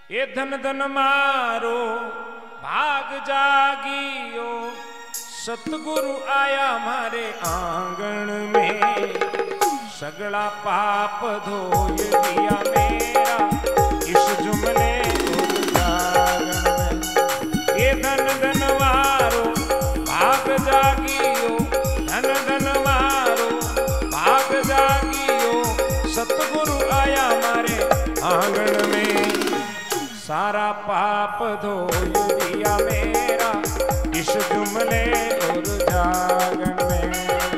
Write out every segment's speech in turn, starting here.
ये धन धन मारो भाग जागियो, सतगुरु आया मारे आंगन में, सगला पाप धोय दिया मेरा इस जुमले जागन में। ये धन धन मारो भाग जागियो, धन धन मारो भाग जागियो, सतगुरु आया मारे आंगन में, सारा पाप धोय दिया मेरा इस जुमले और जागन में।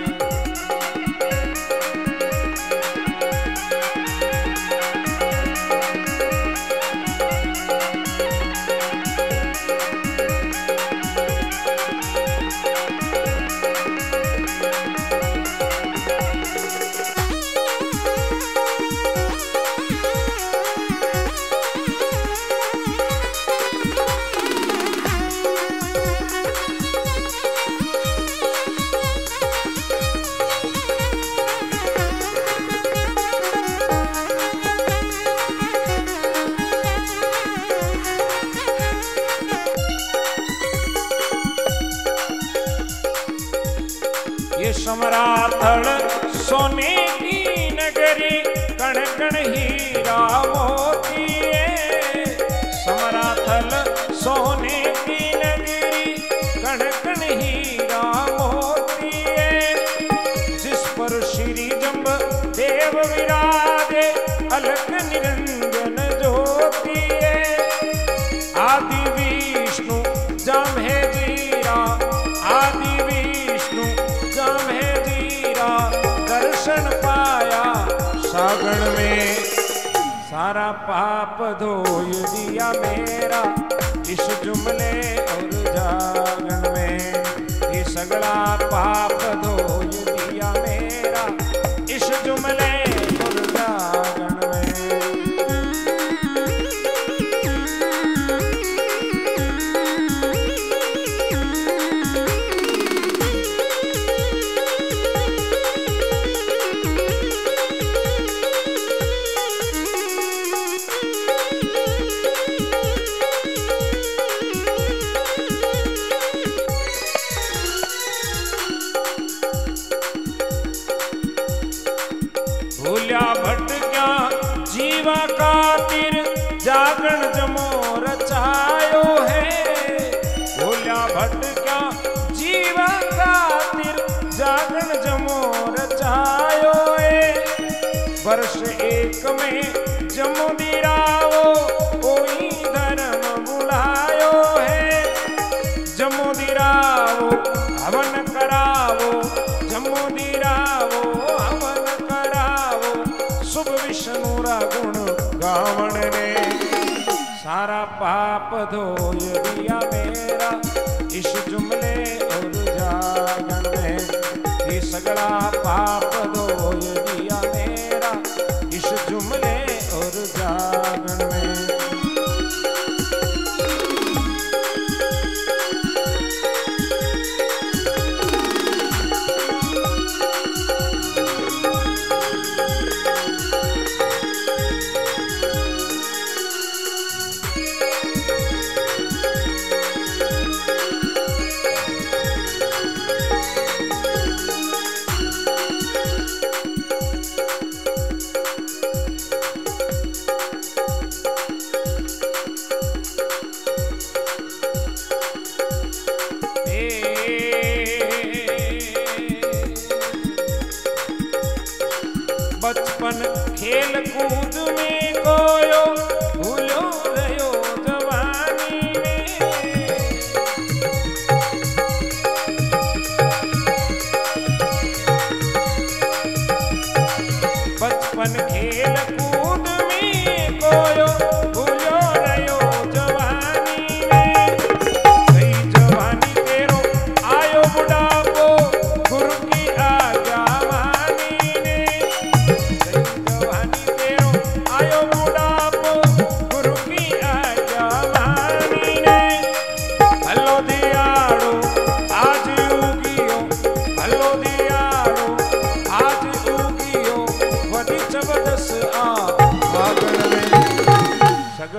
ये समराथल सोने की नगरी, कण कण हीरा मोती है। समराथल सोने की नगरी, कण कण हीरा मोती है। जिस पर श्री जम्ब देव विराजे, अलख निरंजन ज्योति है। आदि विष्णु जम है जीरा, आदि विष्णु जम है जीरा, दर्शन पाया सागण में, सारा पाप धोय दिया मेरा इस जुमले और जागन में। ये सगला पाप धोय दिया मेरा इस जुमले और जागन में। भूल्या भटक्या जीवा खातिर, जागरण जमो रचायो है। भूल्या भटक्या जीवा खातिर, जागरण जमो रचायो है। वर्ष एक में जमो दिरावो, कोई धर्म बुलायो है। जमो दिरावो हवन करावो, जमो दिरावो हवन करावो, शुभ विष्णु रा गुण गावण ने, सारा पाप धोय दिया मेरा इस जुमले और जागन में। ये सगला पाप धोय दिया मेरा इस जुमले और जागन में।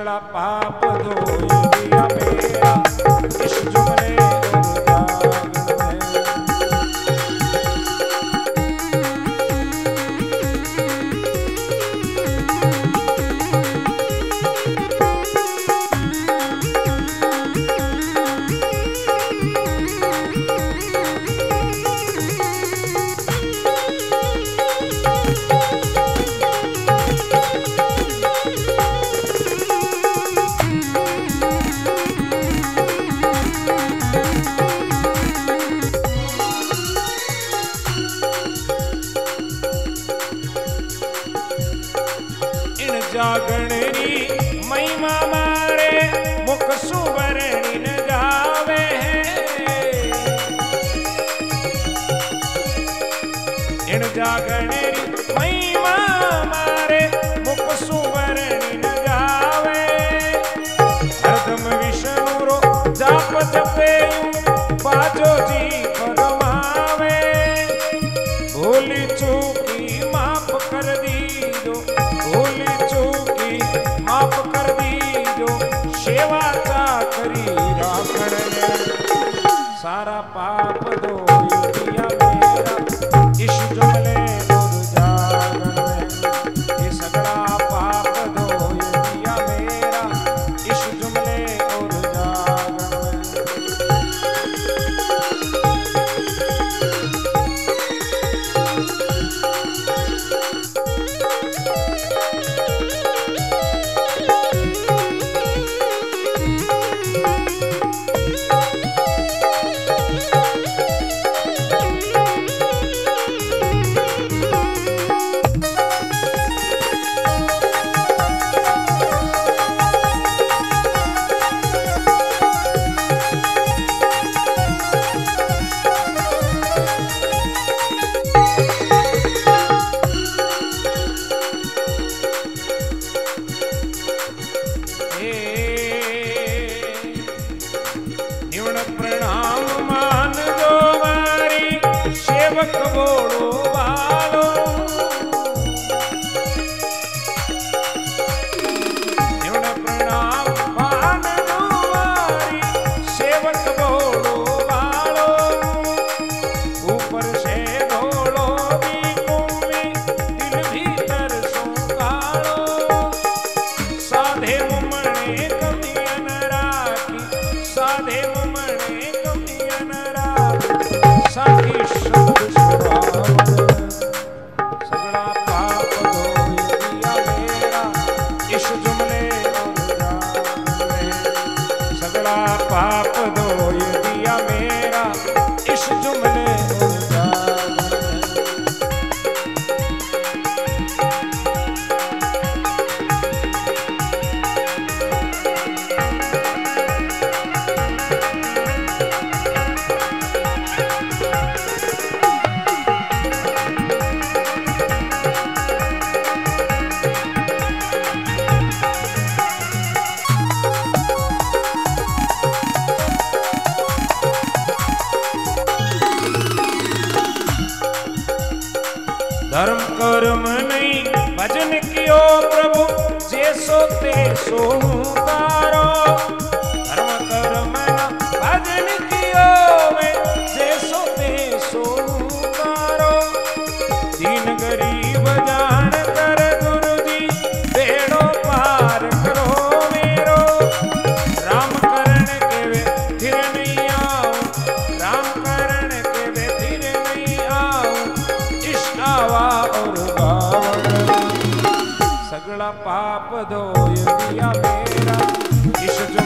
सगड़ा पाप धोए दिया मेरा इस जुमले और जागरण में। जागणरी महिमा मारे मुख सुवरणी न गावे हैं। इन जागणरी महिमा मारे मुख सुवरणी न गावे। हरदम विष्णु रो जाप जपे बाजो जी फरमावे। भूली चूकी माफ कर दी दो, भूली चूकी माफ कर दी जो सेवा चाकरी राखण ने। सारा पाप धोए दिया मेरा इस जुमले और जागरण में। ये सगड़ा पाप धोए दिया मेरा इस जुमले और जागरण में। प्रणाम मान दो मारी सेवक बोलो वालो। प्रणाम मान दो मारी सेवक बोलो वालो। ऊपर से ढोलो भी कुंभी दिल भीतर सुकालो। साधे मुमणे कमियन राखी, साधे मुमणे कमियन राखी। साखी शब्द सुभावन सगड़ा पाप धोए दिया मेरा इस जुमले और जागरण में। सगड़ा पाप धोए दिया मेरा इस जुमले और जागरण में। धर्म कर्म नहीं भजन कियो प्रभु जैसो तेसो तारो। धर्म कर्म ना भजन कियो मैं जैसो तेसो तारो। दीन गरीब जान कर गुरु जी बेड़ो पार करो मेरो। राम करण के वे फिर नहीं आओ, राम करण के वे फिर नहीं आओ। इस आवा और गावन सगड़ा पाप धोए दिया मेरा इस